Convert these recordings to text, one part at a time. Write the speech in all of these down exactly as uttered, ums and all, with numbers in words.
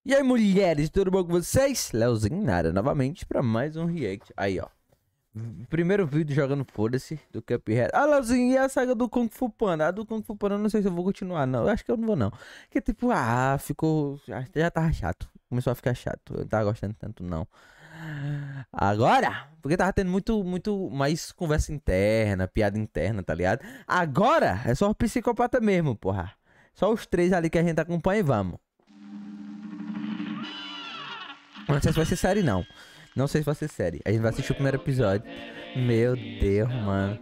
E aí, mulheres, tudo bom com vocês? Leozinho nada, novamente pra mais um react. Aí, ó. Primeiro vídeo jogando foda-se do Cuphead. Ah, Leozinho, e a saga do Kung Fu Panda? A do Kung Fu Panda eu não sei se eu vou continuar, não. Eu acho que eu não vou, não. Porque, tipo, ah, ficou... Já, já tava chato. Começou a ficar chato. Eu não tava gostando tanto, não. Agora, porque tava tendo muito, muito mais conversa interna, piada interna, tá ligado? Agora, é só o psicopata mesmo, porra. Só os três ali que a gente acompanha e vamos. Não sei se vai ser série, não. Não sei se vai ser série. A gente vai assistir o primeiro episódio. Meu Deus, mano.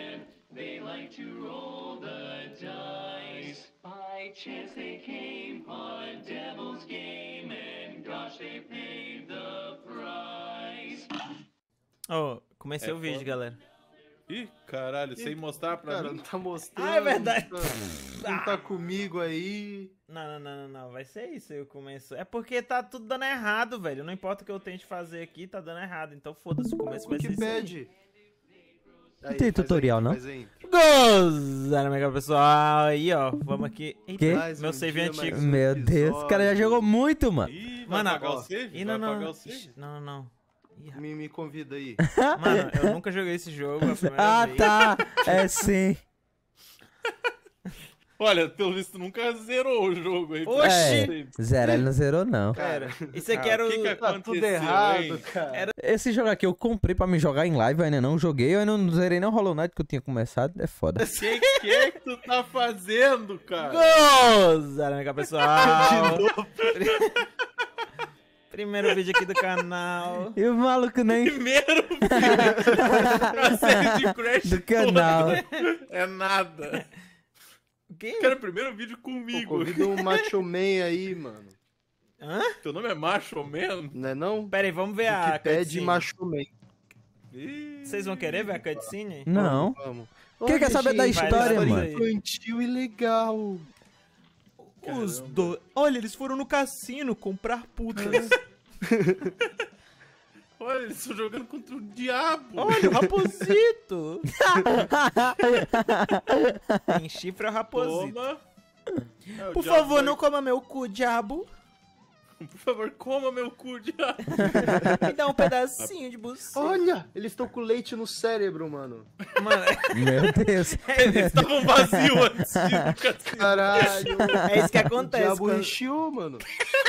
Ó, oh, comecei É o vídeo, foda. galera. Ih, caralho, sem mostrar pra Cara, mim. não tá mostrando. Ah, é verdade. Não tá, não tá comigo aí. Não, não, não, não, não, vai ser isso aí o começo. É porque tá tudo dando errado, velho. Não importa o que eu tente fazer aqui, tá dando errado. Então foda-se, o começo vai O ser que isso aí. pede? Aí, Tem faz tutorial, aí, não? faz aí. Gozada, mega pessoal. Aí, ó, vamos aqui. Eita, Que? Mais meu um save dia, antigo. mais um Meu Deus, o cara já episódio. jogou muito, mano. Ih, vai Mano, apagar ó, o save? Ih, Vai não, apagar não. o save? Ixi, Não, não. Ih, rapaz. Me, me convida aí. Mano, eu nunca joguei esse jogo, é a primeira Ah, vez. tá. É sim. Olha, pelo visto nunca zerou o jogo aí. Oxi! É, zero, ele não zerou, não. Pera, isso aqui Ah, era o... o que que Tá aconteceu, tudo errado, hein? cara. Esse jogo aqui eu comprei pra me jogar em live, eu ainda não joguei. Eu ainda não zerei nem o Hollow Knight que eu tinha começado. É foda. O que, que é que tu tá fazendo, cara? Gozada, mega pessoal. Primeiro vídeo aqui do canal. E o maluco nem Primeiro vídeo na série de Crash do canal. toda. É nada. O quê? Cara, primeiro vídeo Pô, comigo. convida um Macho Man aí, mano. Hã? Teu nome é Macho Man? Não é não? Pera aí, vamos ver a que pede cutscene. Macho Man. Ih. Vocês vão querer ver a cutscene? Não. Vamos. Quem quer saber da gente, história, vai, mano? vai. Infantil e legal. Os Caramba. dois. Olha, eles foram no cassino comprar putas. Olha, eles estão jogando contra o diabo. Olha, o raposito. Tem chifre é o raposito. Toma. É, o Por diabo favor, vai- não coma meu cu, diabo. Por favor, coma meu cu, diabo. Me dá um pedacinho de buceta. Olha, eles estão com leite no cérebro, mano. Mano, Meu Deus. Eles estavam vazios antes de ir no cassino. Caralho. é isso que O acontece. diabo quando- recheou, mano.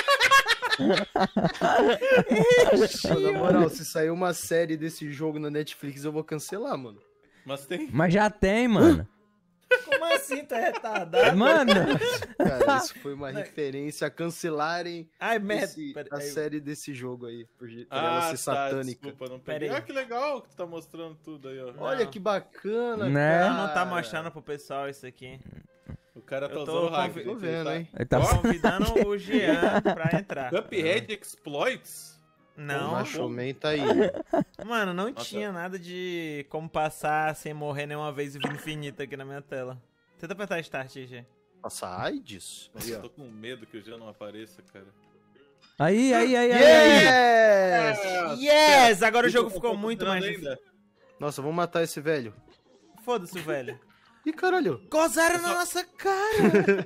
Pô, na moral, se sair uma série desse jogo na Netflix, eu vou cancelar, mano. Mas tem. Mas já tem, mano. Como assim, tá retardado? Mano. Cara, isso foi uma referência a cancelarem Ai, merda. esse- Pera a aí. série desse jogo aí, por, por Ah, ela tá, ser satânica. desculpa, não Pera peguei. aí. Ah, que legal que tu tá mostrando tudo aí, ó. Olha Não. que bacana, Né? cara. Não tá mostrando pro pessoal isso aqui. O cara tá Eu tô usando o hack. convi- Tô vendo, hein? Ele tá... Ó. Convidando o Jean pra entrar. Cuphead Exploits? O Não, Macho Man tá aí. mano, não Nossa. tinha nada de como passar sem morrer nenhuma vez e vida infinita aqui na minha tela. Tenta apertar Start, G. Nossa, AIDS. Nossa, Aí, eu ó. tô com medo que o Jean não apareça, cara. Aí, aí, aí, aí. aí. Yes! Yes! Agora o Isso jogo eu tô ficou muito mais procurando difícil. Nossa, vamos matar esse velho. Foda-se, velho. Ih, caralho. Gozaram na nossa cara!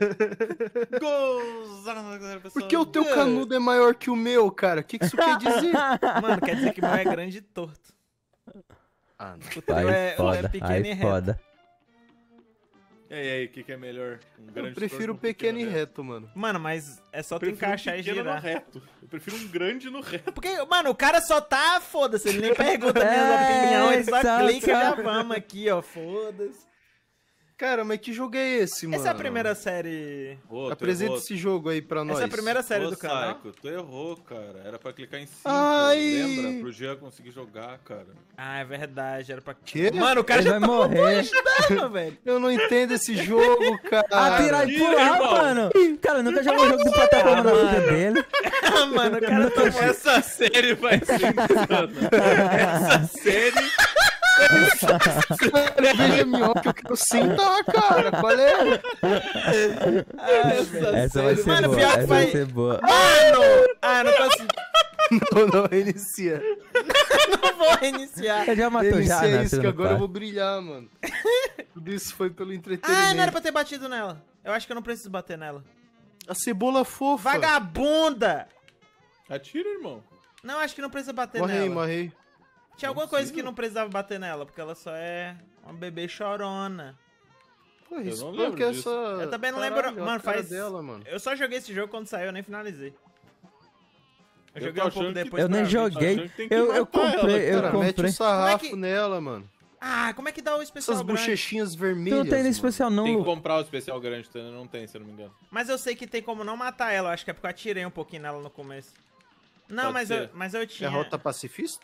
Gozada, pessoal. Por que o teu canudo é maior que o meu, cara? O que, que isso quer dizer? Mano, quer dizer que o meu é grande e torto. Ah, não. O teu Aí é, o é foda, pequeno e aí reto. foda. E aí, aí, o que, que é melhor? Um Eu grande prefiro torto ou um pequeno e reto, mano. Mano, mas é só Eu tu prefiro encaixar um e pequeno no girar. reto. Eu prefiro um grande no reto. Porque, mano, o cara só tá, foda-se, ele nem pergunta minhas É, opiniões, ele só só- clica e já só- vamos aqui, ó, foda-se. Cara, mas que jogo é esse, mano? Essa é a primeira série... Ô, tu Apresenta errou. esse jogo aí pra nós. Essa é a primeira série Ô, do canal. Psycho, tu errou, cara. Era pra clicar em cima. Ai. Lembra? Pro Jean conseguir jogar, cara. Ah, é verdade, era pra... Quê? Mano, o cara Ele já vai tá morrer. ajudando, velho. Eu não entendo esse jogo, cara. Atirar e Ih, pular, irmão. mano. Cara, nunca jogou jogo de plataforma na vida dele. Ah, mano, o cara tá... Essa série vai ser insana. Essa série... Veja minhoca, eu quero sentar, cara. Qual é? Essa, Essa vai série... ser Mano, boa, pior que essa vai- vai ser boa. Mano! Ah, não consigo. Não, não, reinicia. Não vou reiniciar. Ele já matou Reinicia já, né? isso, que Você não agora eu faz. vou brilhar, mano. Tudo isso foi pelo entretenimento. Ah, não era pra ter batido nela. Eu acho que eu não preciso bater nela. A cebola fofa. Vagabunda! Atira, irmão. Não, acho que não precisa bater Morre aí, nela. morre aí. Tinha Não alguma coisa precisa. que não precisava bater nela, porque ela só é uma bebê chorona. Pô, Eu isso não porque lembro é disso. só... Eu também não Caralho, lembro. a Mano, cara faz. dela, mano. Eu só joguei esse jogo quando saiu, eu nem finalizei. Eu, Eu joguei tô um pouco achando que- depois Eu nem pra ver. joguei. achando que tem que Eu, eu matar ela, comprei, eu Cara, mete comprei. o sarrafo Como é que- nela, mano. Ah, como é que dá o especial Essas grande? bochechinhas Tu vermelhas, não tem nem mano. especial não, Tem que Lu. comprar o especial grande, tá? Não tem, se eu não me engano. Mas eu sei que tem como não matar ela, acho que é porque eu atirei um pouquinho nela no começo. Não, Pode mas ser. eu, mas eu É tinha. rota pacifista?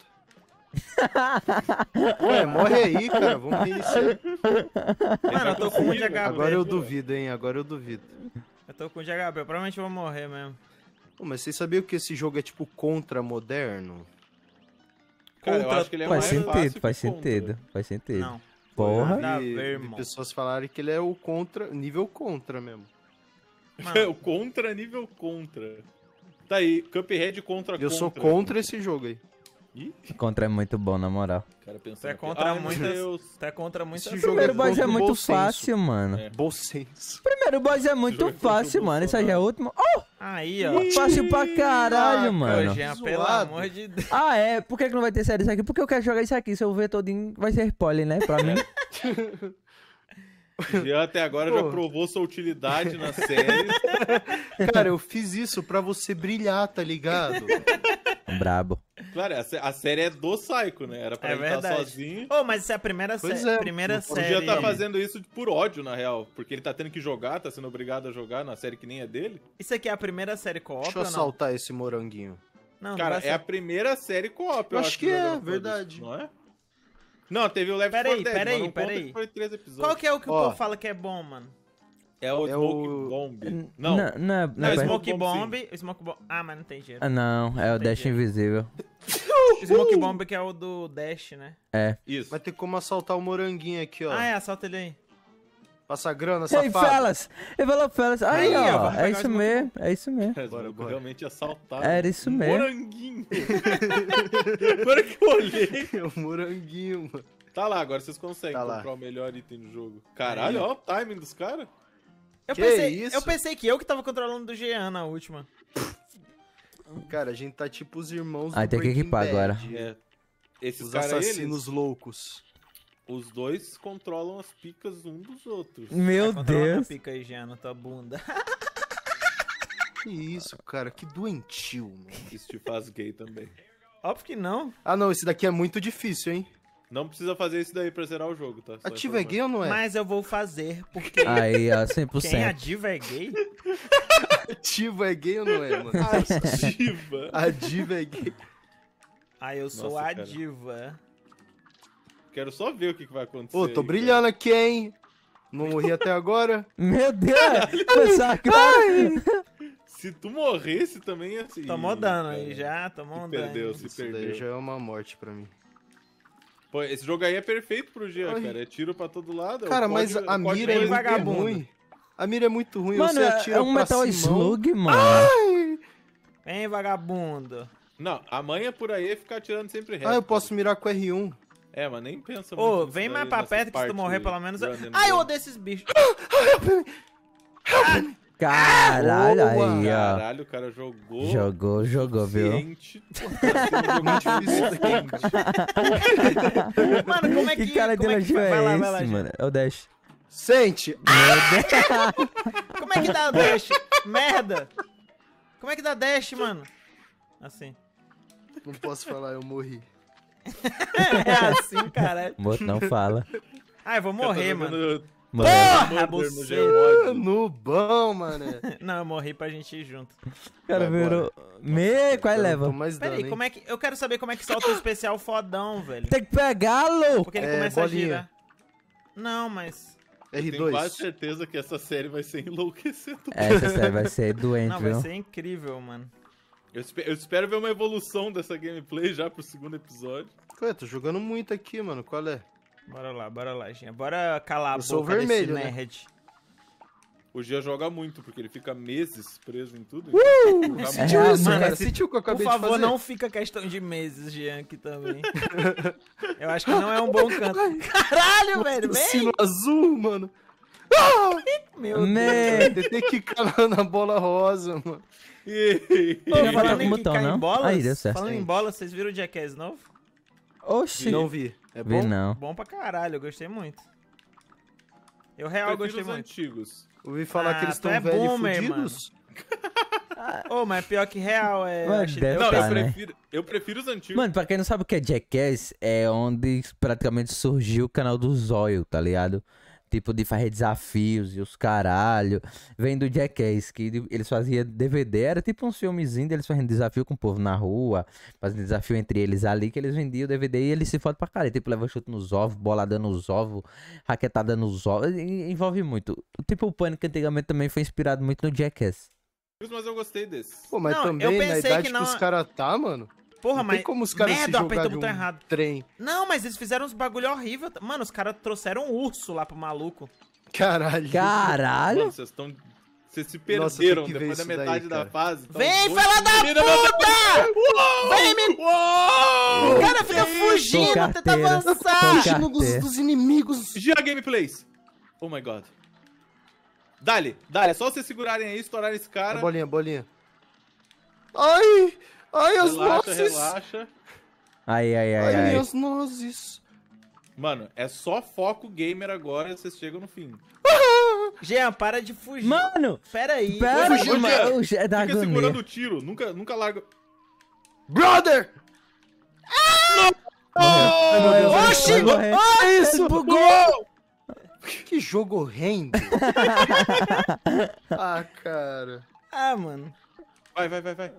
Ué, morre aí, cara. Vamos reiniciar. Mano, eu tô com um de H P. Agora eu duvido, hein? Agora eu duvido. Eu tô com um de H P, eu provavelmente vou morrer mesmo. Pô, mas vocês sabiam que esse jogo é tipo contra moderno? Cara, eu Contra- acho que ele é Faz mais fácil sentido, que faz contra. sentido, faz sentido. Não. Porra. Nada a E- ver, e irmão. pessoas falarem que ele é o contra, nível contra mesmo. Mano, o contra nível contra. Tá aí, Cuphead contra Eu contra. sou contra esse jogo aí. Ih, Contra é muito bom, na moral. cara pensando Tu é aqui. contra Ai, meu muitas- Deus. tá contra muitas Esse O jogo primeiro é boss é contra o muito bom senso. fácil, mano. É. Bom senso. Primeiro boss é muito Jogo contra o fácil, mano. Esse aí é o último. Oh, Aí, ó. fácil pra caralho, Ah, mano. Ô, Jean, pelo zoado. amor de Deus. Ah, é? Por que, que não vai ter série isso aqui? Porque eu quero jogar isso aqui. Se eu ver todinho, vai ser spoiler, né? Pra mim. O Jean até agora já Pô. provou sua utilidade na série. Cara, eu fiz isso pra você brilhar, tá ligado? Brabo. Claro, a, sé- a série é do Psycho, né? Era pra É ele estar verdade. sozinho. Ô, mas isso é a primeira, Pois sé é, primeira o O série. Jean tá fazendo isso por ódio, na real. Porque ele tá tendo que jogar, tá sendo obrigado a jogar na série que nem é dele. Isso aqui é a primeira série co-op Deixa eu ou não? assaltar esse moranguinho. Não, não Cara, vai ser. é a primeira série co-op, eu Eu acho acho que é, jogando verdade. todos, não é? Não, teve o Left Pera four aí, Dead, pera mas aí, não pera conta aí. que foi três episódios. Qual que é o que o Ó. povo fala que é bom, mano? É o É Smoke o- Bomb. N- Não, Não, não é. Não, Não, é é perto- Smoke Bomb, Bomb. O Smoke Bomb. Ah, mas não tem dinheiro. Ah, não. É o Dash Entendi. Invisível. Smoke Bomb que é o do Dash, né? É. isso. Vai ter como assaltar o moranguinho aqui, ó. Ah, é, assalta ele aí. Passa grana, Ei, safado. fellas! Ei, falou, fellas! Aí, Aí, ó, ó. vamos pegar É o isso Smoke mesmo. É isso mesmo. É, Bora, Smoke bora. realmente assaltado. Era isso Um mesmo. Moranguinho. Agora que eu olhei. É o moranguinho, mano. Tá lá, agora vocês conseguem Tá lá. comprar o melhor item do jogo. Caralho, ó o timing dos caras. Eu Que pensei, isso? eu pensei que eu que tava controlando do Jean na última. Cara, a gente tá tipo os irmãos Aí do tem que Breaking equipar Bad. agora. É. Esses Os caras, assassinos eles, loucos. os dois controlam as picas um dos outros. Meu Tá controlando Deus. a pica aí, Jean, na tua bunda. Que isso, cara, que doentio, mano. Isso te faz gay também. Óbvio que não. Ah, não, esse daqui é muito difícil, hein? Não precisa fazer isso daí pra zerar o jogo, tá? Só Ativa é informando. gay ou não é? Mas eu vou fazer, porque Aí, ó, cem por quem cento. a diva é gay? Ativa é gay ou não é, mano? Ativa. A diva é gay. Ah, eu sou Nossa, a cara. diva. Quero só ver o que, que vai acontecer. Ô, tô aí, brilhando aqui, hein? Não morri até agora. Meu Deus! Começar cara. Se tu morresse também, ia assim. Tomou dano aí cara. já, tomou um Se dano. perdeu, se Isso daí perdeu. já é uma morte pra mim. Pô, esse jogo aí é perfeito pro Jean, Ai. cara. É tiro pra todo lado. é o Cara, mas código- a o código mira é bem muito vagabundo. ruim. A mira é muito ruim, Mano, você é, atira é um pra Metal Simão. Slug, mano. Vem, vagabundo. Não, a manha por aí é ficar atirando sempre reto. Ah, eu posso mirar com R um. É, mas nem pensa muito. Ô, nisso vem daí, mais pra nessa perto que se tu parte morrer pelo menos... run and Ai, eu gun. odeio esses bichos. Caralho, Boa. aí, ó. Caralho, o cara jogou. Jogou, jogou, viu? Ciente. Muito difícil. Mano, como é que... Que cara de como é que elogio faz? Vai lá, é vai lá, esse, Jean. mano? É o Dash. Sente! Como é que dá dash? Merda! Como é que dá dash, mano? Assim. Não posso falar, eu morri. É assim, caralho. Morto não fala. Ah, eu vou morrer, mano. Mano, Porra, Murder no buceta. Gmod. No bom, mano. Não, eu morri pra gente ir junto. o cara Vai virou... Me, qual é leva? Mais Pera dano, aí, hein? como é que... Eu quero saber como é que solta o especial fodão, velho. Tem que pegá-lo! Porque ele É, começa bolinha. a girar. Não, mas... R Tenho quase dois. certeza que essa série vai ser enlouquecendo. Essa série vai ser doente, Não, vai viu? ser incrível, mano. Eu espero, eu espero ver uma evolução dessa gameplay já pro segundo episódio. Ué, tô jogando muito aqui, mano. Qual é? Bora lá, bora lá, Jean. Bora calar a Eu sou boca vermelho, desse né? nerd. O Gia joga muito, porque ele fica meses preso em tudo. Uh! Então, joga Sentiu É, isso, mano, cara? se- Sentiu o que eu Por acabei de favor, fazer? não fica questão de meses, Jean, aqui também. Eu acho que não é um bom canto. Caralho, velho, vem! Sino azul, mano. Meu Deus. Me... Tem que calar na bola rosa, mano. Ô, Não vai falando dar com em botão, quicar em não? bolas, Aí, deu certo. falando em Sim. bola, vocês viram o Jackass novo? Oxi. Não vi. É Vi bom? não. Bom pra caralho, eu gostei muito. Eu real Prefiro gostei os muito. antigos. Ouvi falar Ah, que eles tu estão é velhos e boomer, fudidos. Ô, mas pior que real, é... eu Mano, achei- deve eu- Não, tá, eu né? prefiro, eu prefiro os antigos. Mano, pra quem não sabe o que é Jackass, é onde praticamente surgiu o canal do Zóio, tá ligado? Tipo, de fazer desafios e os caralho. Vem do Jackass, que eles faziam D V D, era tipo um filmezinho deles fazendo desafio com o povo na rua, fazendo desafio entre eles ali, que eles vendiam o D V D e eles se fodem pra caralho. Tipo, leva chute nos ovos, bolada nos ovos, raquetada nos ovos, e- envolve muito. Tipo, o Pânico antigamente também foi inspirado muito no Jackass. Mas eu gostei desses. Pô, mas Não, eu também na pensei que idade que, não- os caras tá, mano. Porra, não mas... tem como os caras se merda, eu jogar apertei de o um botão errado. trem. Não, mas eles fizeram uns bagulho horrível. Mano, os caras trouxeram um urso lá pro maluco. Caralho. Caralho! Mano, vocês estão. Vocês se Nossa, perderam tem que ver depois da isso daí, metade da cara. fase. Tá Vem, os dois fela da subindo, meu Deus. puta! Vem me... Uou! O cara fica fugindo, Com tenta carteira. avançar. Fugindo dos, Carteira. dos inimigos. Gia Gameplays. Oh my god. Dale, dale, é só vocês segurarem aí, estourarem esse A cara. bolinha, a bolinha. Ai! Ai, as Relaxa, nozes! relaxa. Ai, ai, ai, Ai, ai. as nozes. Mano, é só foco gamer agora e vocês chegam no fim. Jean, para de fugir. Mano! Pera aí. Pera, fugiu, mano, Jean. o Jean é da Fica agonia. segurando o tiro, nunca, nunca larga. Brother! Ai, meu Deus, Oxi! vai morrer. Ah, isso! Bugou! Que jogo horrendo! Ah, cara. Ah, mano. Vai, vai, vai, vai.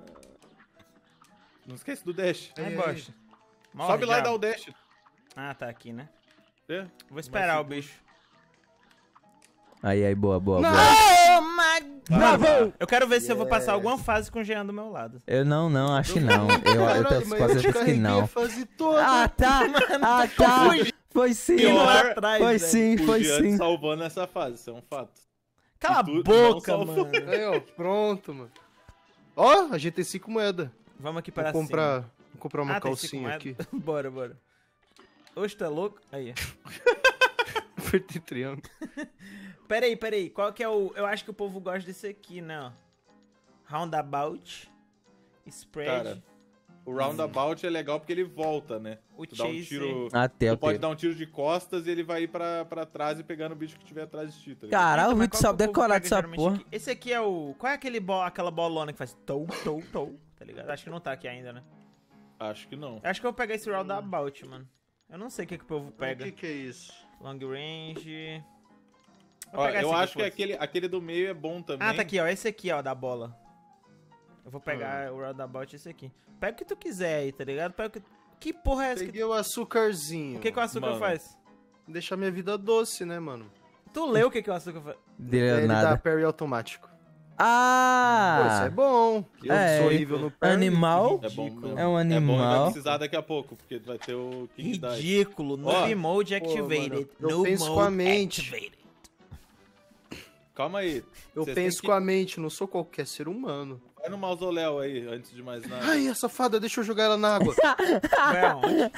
Não esquece do dash. Ai, Ai, bosta. Morre, Sobe lá e já. dá o dash. Ah, tá aqui, né? É. Vou esperar o Vai, bicho. Aí, aí, boa, boa, boa. Oh my Bravo! Eu quero ver se eu vou passar alguma fase com o Jean do meu lado. Eu não, não, acho que não. Eu, eu Caralho, tenho mas quase eu te certeza que carreguei não. a fase toda. Ah, tá! Ah, tá! Foi sim, Pior, mano. lá atrás, Foi velho. sim, O foi Jean sim. salvou nessa fase, isso é um fato. Cala a E tu não boca, salvou. mano. Aí, ó, pronto, mano. Ó, a gente tem cinco moedas. Vamos aqui Vou para comprar, vou comprar uma Ah, tem cinco calcinha aqui. moedas? Bora, bora. Oxe, tá louco? Aí. Apertei triângulo. Pera aí, pera aí. Qual que é o... Eu acho que o povo gosta desse aqui, né? ó. Roundabout. Spread. Cara, o roundabout é legal porque ele volta, né? o Tu dá um chase. tiro. Até Tu o pode dar um tiro de costas e ele vai ir pra, pra trás e pegar no bicho que tiver atrás de ti, tá ligado? Caralho, o Então, mas Vitor qual sabe que o povo decorar pega dessa geralmente porra. aqui? Esse aqui é o... Qual é aquele bo... aquela bolona que faz tou, tou, tou, tá ligado? Acho que não tá aqui ainda, né? Acho que não. Acho que eu vou pegar esse roundabout, mano. Eu não sei o que, que o povo O pega. que que é isso? Long range... Vou Ó, pegar eu esse aqui, acho que foda-se. aquele, aquele do meio é bom também. Ah, tá aqui, ó. Esse aqui, ó, da bola. Eu vou Ah. pegar o roundabout esse aqui. Pega o que tu quiser aí, tá ligado? Pega o que... Que porra é essa que... Peguei o açúcarzinho. O que, que o açúcar Mano. faz? Deixar minha vida doce, né, mano? Tu leu o que, que o açúcar faz? Deu Ele dá nada. parry automático. Pô, isso é Ah! bom. Eu É, sou horrível no parry. Animal? É bom mesmo. É um É bom e vai animal. precisar daqui a pouco, porque vai ter o King Dive. Ridículo. Noob Mode Pô, activated. mano, eu Noob penso com Mode a mente. activated. Calma aí. Eu Vocês penso têm que- com a mente, não sou qualquer ser humano. Vai no mausoléu aí, antes de mais nada. Ai, a safada, deixa eu jogar ela na água. Vai aonde?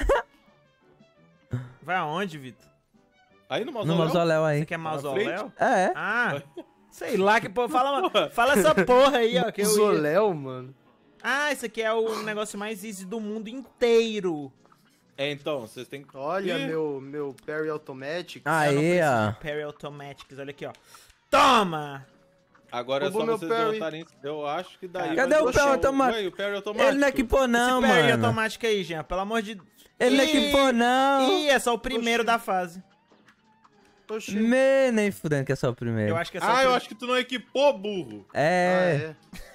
Vai aonde, Vitor? Aí no No mausoléu? mausoléu aí. Você quer na mausoléu? É. Ah, sei lá que porra. Fala, fala essa porra aí, ó. Que eu ia... Zoléu, mano. Ah, esse aqui é o negócio mais easy do mundo inteiro. É, então, vocês têm que... Olha, Ih, meu, meu parry automatic. Eu não Aí, preciso ó. de Parry Automatics, olha aqui, ó. Toma! Agora é Roubou só meu vocês parry. derrotarem... Eu acho que daí... Cadê vai o deixar parry automático? Ué, o parry automático? Ele não equipou não, Esse Parry mano. automático aí, Jean, pelo amor de... Ele não Ih, equipou não. Ih, é só o primeiro Oxi. da fase. Oxi. Me, nem fudendo que é só o primeiro. Eu acho que é só o Ah, eu primeiro. acho que tu não equipou, burro. Ah, É. é.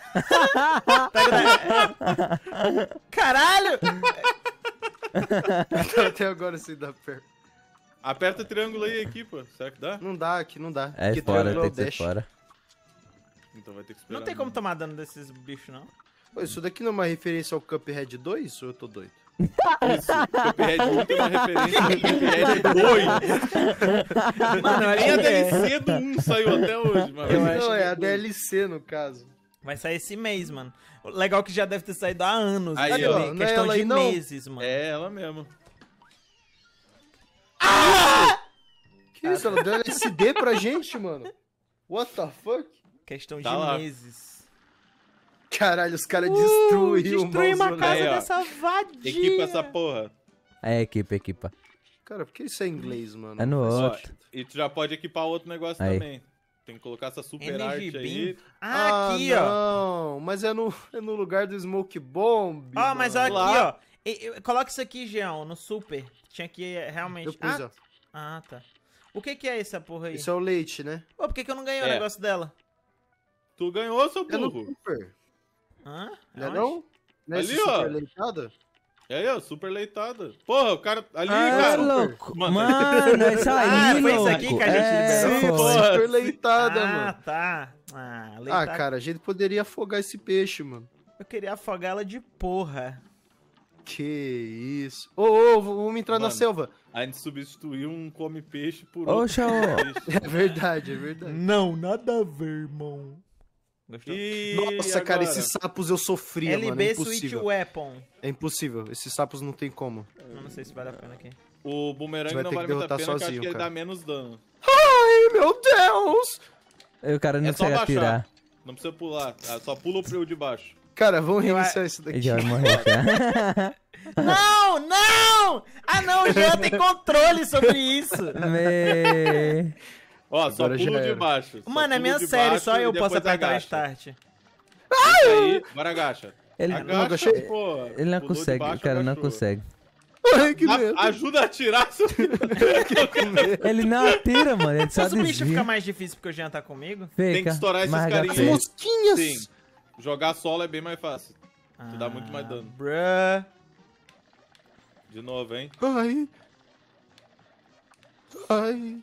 Pega da- Caralho! Até agora sem dar parry. Aperta o triângulo aí e equipa. Será que dá? Não dá aqui, não dá. É Porque fora, triângulo tem é o que ser dash. fora. Então vai ter que esperar. Não tem como tomar dano desses bichos, não. Pô, isso daqui não é uma referência ao Cuphead dois ou eu tô doido? Isso. Cuphead um tem uma referência ao Cuphead dois. Mano, eu acho Nem a que é. D L C do um saiu até hoje, mano. Eu acho não, que é a é D L C no caso. Vai sair esse mês, mano. Legal que já deve ter saído há anos. Aí, né? ó, não é Questão ela de aí, não. meses, mano. É ela mesmo. Que isso? Ela deu L S D pra gente, mano? What the fuck? Questão Tá de lá. meses. Caralho, os caras Uh, destruíram o destruímos a mausoléu. casa Aí, ó. dessa vadia. Equipa essa porra. É, equipa, equipa. Cara, por que isso é inglês, mano? É no Não faz outro. sentido. E tu já pode equipar outro negócio Aí. também. Tem que colocar essa super Energy arte Beam. aí. Ah, aqui, ó. Não, mas é no, é no lugar do Smoke Bomb. Ó, mas mano. aqui, Lá. ó. E- e- Coloca isso aqui, Jean, no super. Tinha que realmente... Eu pus, ah, ó. ah, tá. O que que é essa porra aí? Isso é o leite, né? Ô, por que que eu não ganhei o É. negócio dela? Tu ganhou, seu É no burro. super. Hã? Não é Aonde? não? Não é Ali, esse ó. super leitada? E aí, ó, super leitada. Porra, o cara. Ali, Ah, cara. louco. Mano. Mano, é isso aí, Ah, foi isso louco. aqui que a gente é, liberou? Sim, foi. super leitada, Ah, mano. tá. Ah, Ah, leitada. cara, a gente poderia afogar esse peixe, mano. Eu queria afogar ela de porra. Que isso. Ô, ô, vamos entrar na Mano. selva. A gente substituiu um come-peixe por Oxa, outro ô. come-peixe. É verdade, é verdade. Não, nada a ver, irmão. Gostou? E Nossa, cara, agora? esses sapos eu sofria, mano. É L B Switch impossível. Weapon. É impossível. Esses sapos não tem como. Eu não sei se vale a pena aqui. O Você bumerangue vai não ter vale que muito a derrotar pena, porque eu acho sozinho, que ele cara. dá menos dano. Ai, meu Deus! O cara não É só consegue baixar. atirar. Não precisa pular. Ah, só pula o de baixo. Cara, vamos Eu reiniciar isso daqui. Ele já vai morrer já. Não, não! Ah, não, o Jean tem controle sobre isso. Me... Ó, só Agora já pula o de era. baixo. Só Mano, é pula minha o de série, baixo só e eu posso depois apertar o agacha. start. Isso aí, agora agacha. Ele, Agacha, agachei. pô. ele não Pulou de consegue, baixo, o cara não agachou. consegue. Ai, que A- medo. ajuda a atirar, seu Ele não atira, mano, ele só Mas o bicho desvia. fica mais difícil porque o Jean tá comigo? Fica, Tem que estourar esses mais carinhas. H P. Mosquinhas! Sim. Jogar solo é bem mais fácil. Te dá muito mais dano. Bruh. De novo, hein? Ai. Ai.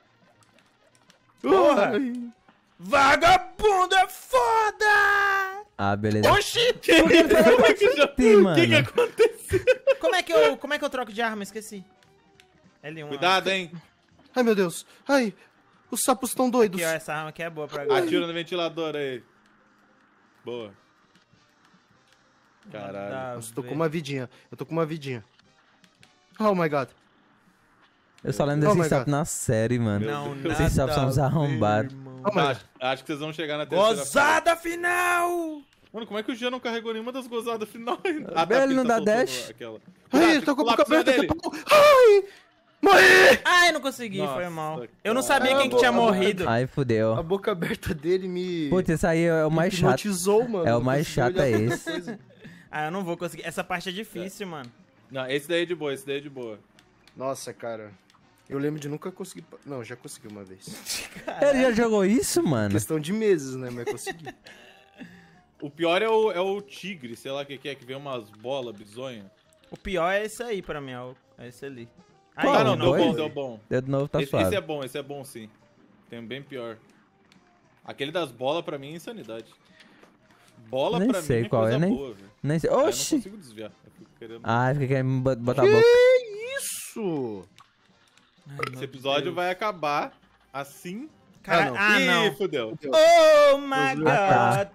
Porra! Ai. Vagabundo é foda! Ah, beleza. Oxi! Que que Sim, mano. que aconteceu? Como é que eu, como é que eu troco de arma? Esqueci. L um. ó. Cuidado, hein? Ai, meu Deus. Ai. Os sapos estão doidos. Aqui, ó, essa arma aqui é boa pra agora. Atira no ventilador aí. Boa. Caralho. Nada a Nossa, tô ver. com uma vidinha. Eu tô com uma vidinha. Oh my god. Eu só lembro Oh desses my sapos God. na série, mano. Não, Deus. nada Esses sapos são uns a ver, arrombados. irmão. Oh my god. Acho, acho que vocês vão chegar na terceira fase. Gozada final! Mano, como é que o Jean não carregou nenhuma das gozadas final ainda? Ele porque não tá dá soltando dash? Aquela. Ai, Cuidado, eu tô com a pular boca pra cima aberta. dele. que eu tô- Ai! Morri! Ai, não consegui, Nossa, foi mal. cara. Eu não sabia quem que Ah, tinha boa. morrido. Aí fudeu. A boca aberta dele me. Putz, esse aí é o me mais chato. hipnotizou, mano. É o Não mais consegui chato, olhar é pra outra esse. coisa. Ah, eu não vou conseguir. Essa parte é difícil, mano. Não, esse daí é de boa, esse daí é de boa. Nossa, cara. Eu lembro de nunca conseguir. Não, já consegui uma vez. Ele já jogou isso, mano? Questão de meses, né? Mas consegui. O pior é o, é o tigre, sei lá o que, que é, que vem umas bolas bizonhas. O pior é esse aí pra mim, ó. É esse ali. Aí, Qual? Ah, não, de deu dois? bom, novo. deu bom. Dedo novo tá esse, suave. esse é bom, esse é bom sim. Tem um bem pior. Aquele das bolas pra mim é insanidade. Bola Nem pra sei mim é qual coisa é, nem- boa, velho. Nem sei. Ah, eu não Oxi! consigo desviar. Eu fico querendo... Ah, fica querendo me bot- botar a boca. Isso! Ai, Esse meu episódio Deus. vai acabar assim. Cara- Ah, não. Ah, Ih, não. fudeu. Oh my Ah, tá. god.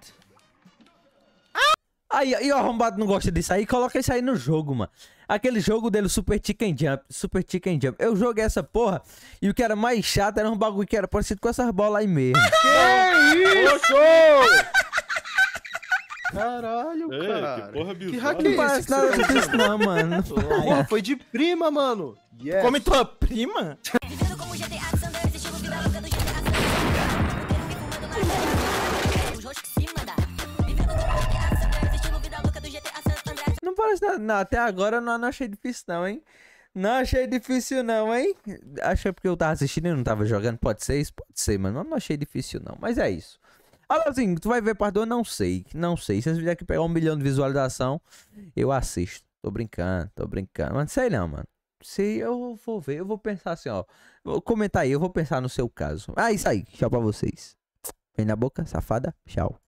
Aí, e o arrombado não gosta disso aí, coloca isso aí no jogo, mano. Aquele jogo dele, Super Chicken Jump, Super Chicken Jump. Eu joguei essa porra e o que era mais chato era um bagulho que era parecido com essas bolas aí mesmo. Que isso? Caralho, É, cara. que porra Que bizarra. hack é Não esse parece que você nada tá usando? disso não, mano. Porra, foi de prima, mano. Yes. Come tua prima? Vivendo como G T A San Andreas, estilo vida louca do G T A San Andreas. Os rostos que se manda. Vivendo como G T A San Andreas, estilo vida louca do G T A San Andreas. Não parece nada. Não, até agora eu não, não achei difícil não, hein? Não achei difícil não, hein? Achei porque eu tava assistindo e não tava jogando. Pode ser isso? Pode ser, mano. Não achei difícil não. Mas é isso. Alazinho, tu vai ver parte dois? Não sei. Não sei. Se esse vídeo aqui pegar um milhão de visualização, eu assisto. Tô brincando, tô brincando. Mas não sei não, mano. Se eu vou ver, eu vou pensar assim, ó. Vou comentar aí, eu vou pensar no seu caso. Ah, isso aí. Tchau pra vocês. Vem na boca, safada. Tchau.